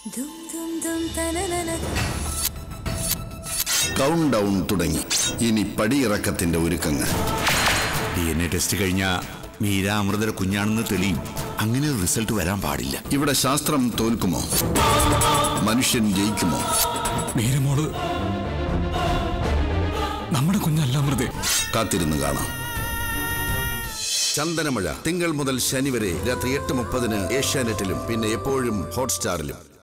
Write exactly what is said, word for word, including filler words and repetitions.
Count down തുടങ്ങി. ഇനി പടിയിറക്കത്തിന്റെ ഒരുക്കങ്ങൾ. ഡി എൻ എ ടെസ്റ്റ് കഴിഞ്ഞ മീര അമൃതയുടെ കുഞ്ഞാണെന്ന് തെളിയും. അങ്ങനെ ഒരു റിസൾട്ട് വരാൻ പാടില്ല. ഇവിടെ ശാസ്ത്രം തോൽക്കുമോ? മനുഷ്യൻ ജയിക്കുമോ? മീരമോള് നമ്മുടെ കുഞ്ഞല്ല അമൃതേ. കാത്തിരുന്ന് കാണാം. ചന്ദനമഴ തിങ്കൾ മുതൽ ശനി വരെ രാത്രി എട്ട് മുപ്പതിന് ഏഷ്യാനെറ്റിലും പിന്നെ എപ്പോഴും ഹോട്ട്സ്റ്റാറിലും.